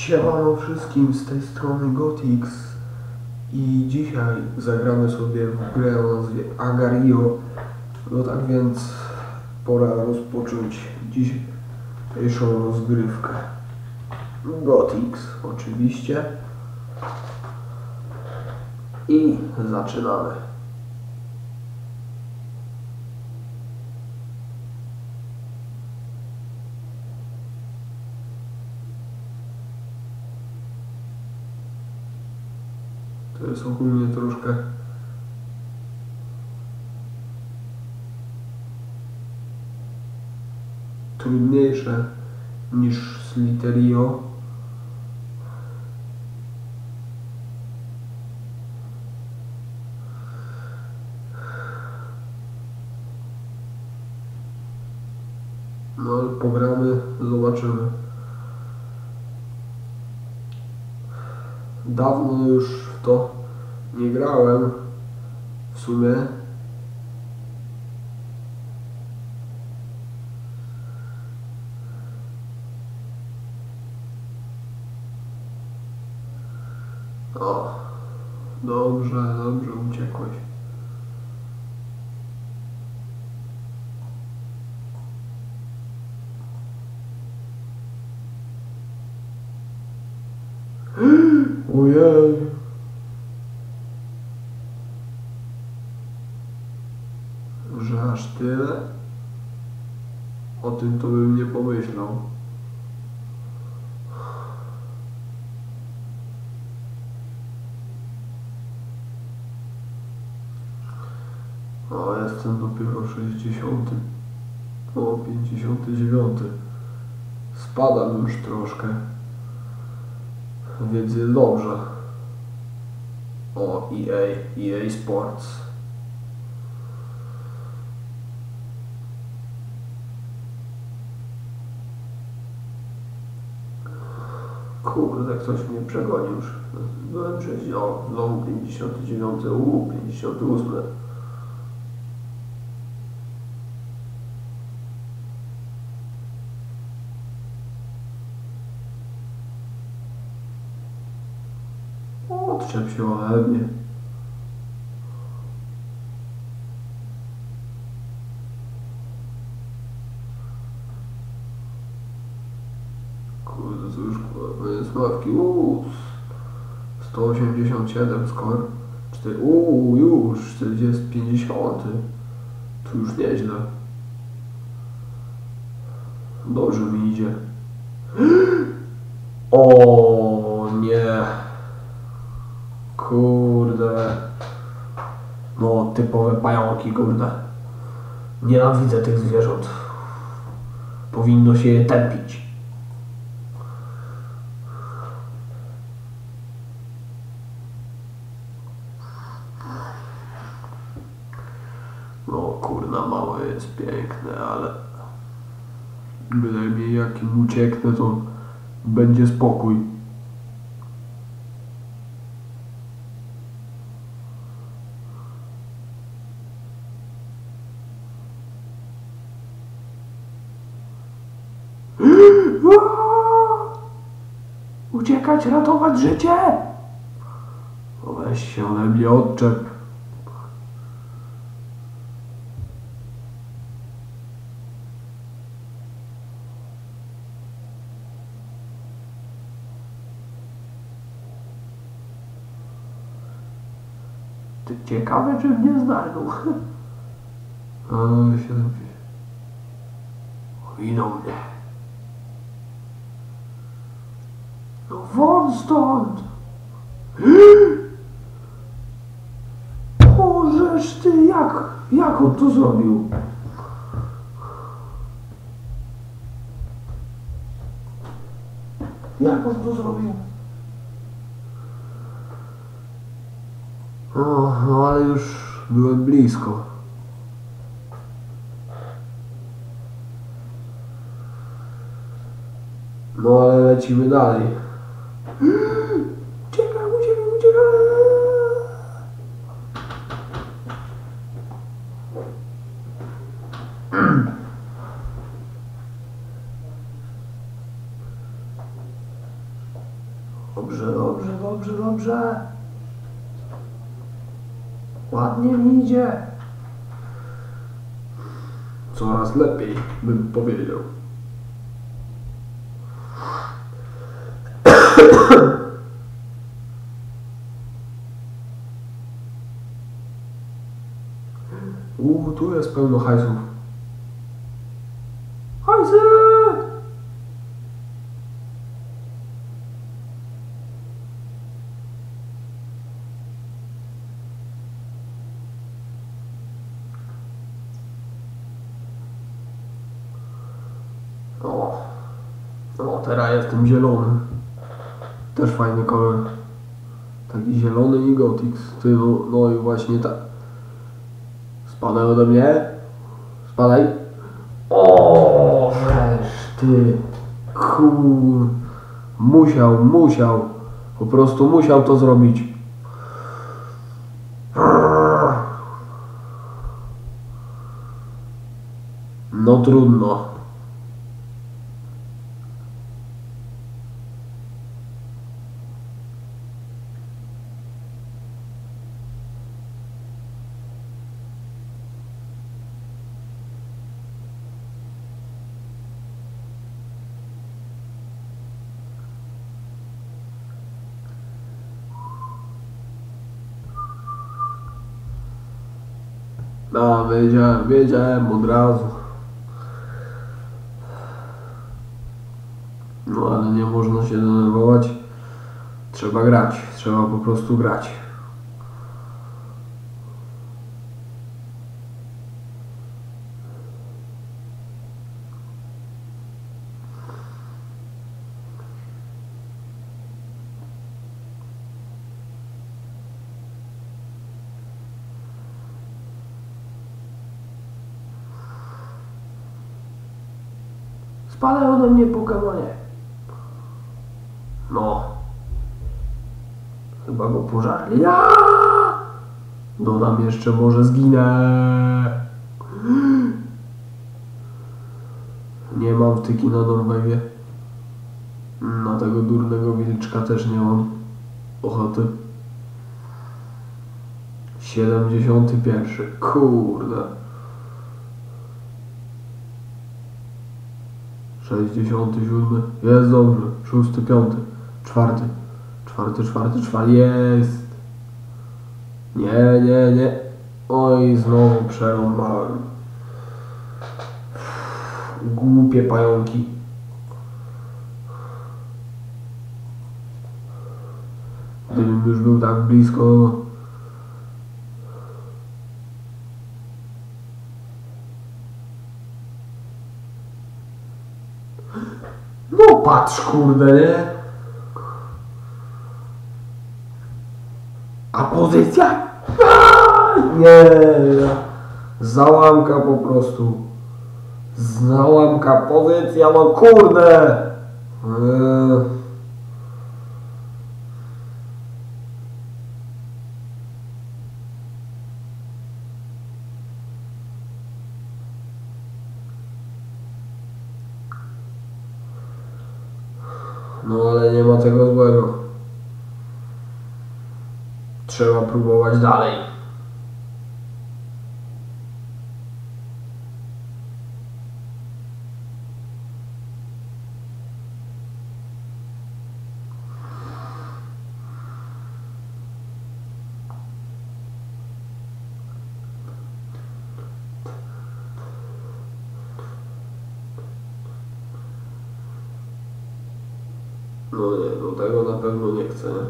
Siemano wszystkim, z tej strony Gotix i dzisiaj zagramy sobie w grę o nazwie Agario. No tak więc pora rozpocząć dzisiejszą rozgrywkę. Gotix oczywiście i zaczynamy. To jest ogólnie troszkę trudniejsze niż Slither.io. No ale pogramy, zobaczymy. Dawno już w to nie grałem w sumie. O, dobrze, uciekłeś. Ojej. Że aż tyle? O tym to bym nie pomyślał. O, jestem dopiero 60. O, 59. Spadam już troszkę. Więc jest dobrze. O, EA Sports. Kurde, ktoś mnie przegonił już. Byłem 6, o, znowu 59, 58. Odczep się ode mnie. Kurde, to już koniec mapki. 187 skor. Już 40, 50. Tu już nieźle. Dobrze mi idzie. O nie. Kurde. No, typowe pająki, kurde. Nienawidzę tych zwierząt. Powinno się je tępić. No, kurna, małe jest piękne, ale bynajmniej jak im ucieknę, to będzie spokój. Uciekać, ratować życie! O, weź się ode mnie, odczep. Ty ciekawe, czy mnie znajdą. Ale się idą mnie. No won stąd! Bożeż ty, jak on to zrobił? Jak on to zrobił? O, no ale już byłem blisko. No ale lecimy dalej. Uciekaj. Dobrze, dobrze, dobrze, dobrze. Ładnie mi idzie. Coraz lepiej, bym powiedział. Tu jest pełno hajsów. Hajsy! O, teraz jestem zielony. Też fajny kolor. Taki zielony i Gothic. No i właśnie tak. Spadaj ode mnie. Spadaj. O, żeż ty. Musiał. Po prostu musiał to zrobić. No trudno. No, wiedziałem od razu. No, ale nie można się denerwować. Trzeba grać. Trzeba po prostu grać. Spadaj ode mnie, Pokemonie. No. Chyba go pożarli. Ja! Dodam jeszcze, może zginę. Nie mam wtyki na Norwegię. Na tego durnego wilczka też nie mam ochoty. 71. Kurde. 67. Jest dobrze. 6, 5. 4. 4. Jest. Nie. Oj, znowu przerąbałem. Głupie pająki. Gdybym już był tak blisko. No patrz, kurde, nie? A pozycja? Nie. Załamka po prostu. Załamka pozycja, no kurde. No ale nie ma tego złego. Trzeba próbować dalej. No nie, no tego na pewno nie chcę, nie?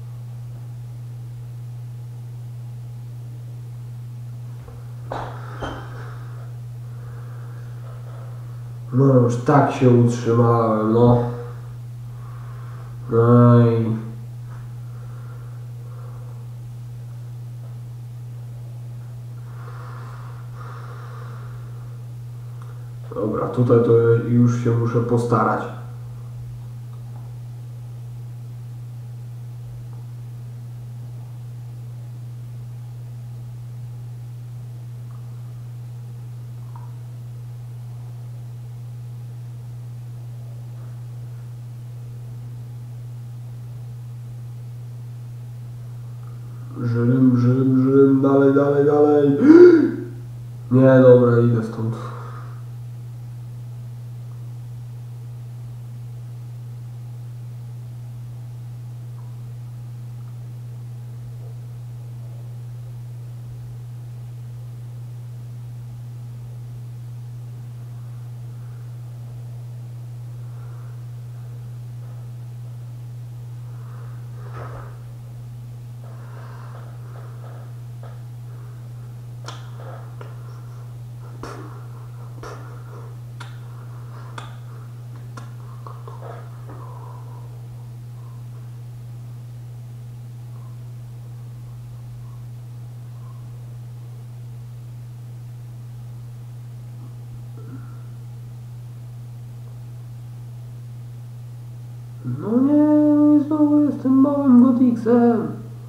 No już tak się utrzymałem, no. No i... Dobra, tutaj to już się muszę postarać. Żrym, dalej. Nie, dobra, idę stąd. No nie, znowu jestem małym Gotiksem.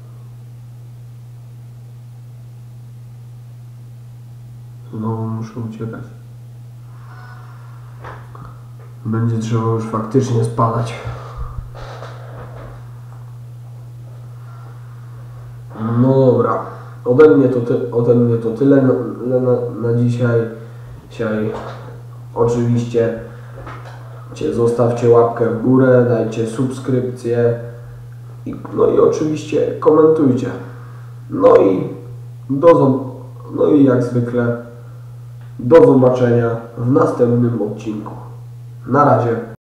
Znowu muszę uciekać. Będzie trzeba już faktycznie spadać. No dobra. Ode mnie to tyle na dzisiaj. Oczywiście zostawcie łapkę w górę, dajcie subskrypcję no i oczywiście komentujcie. No i jak zwykle do zobaczenia w następnym odcinku. Na razie.